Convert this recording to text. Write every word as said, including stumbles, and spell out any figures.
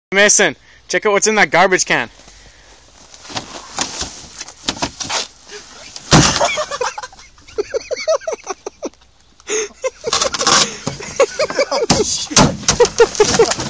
Mason, check out what's in that garbage can. Oh, shit.